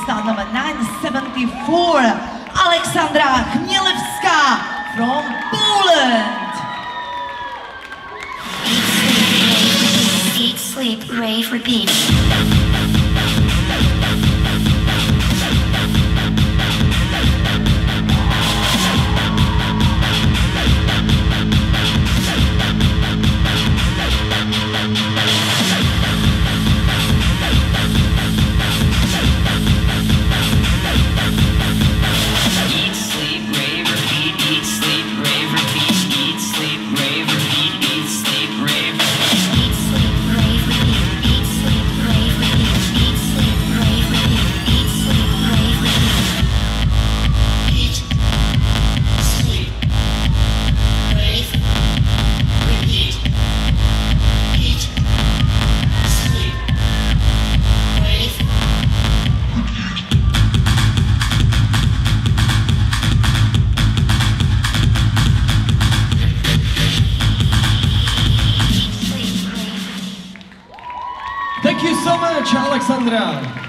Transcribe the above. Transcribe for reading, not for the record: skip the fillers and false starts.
start number 974, Alexandra Chmielewska from Poland. Eat, sleep, rave, repeat. Thank you so much, Alexandra.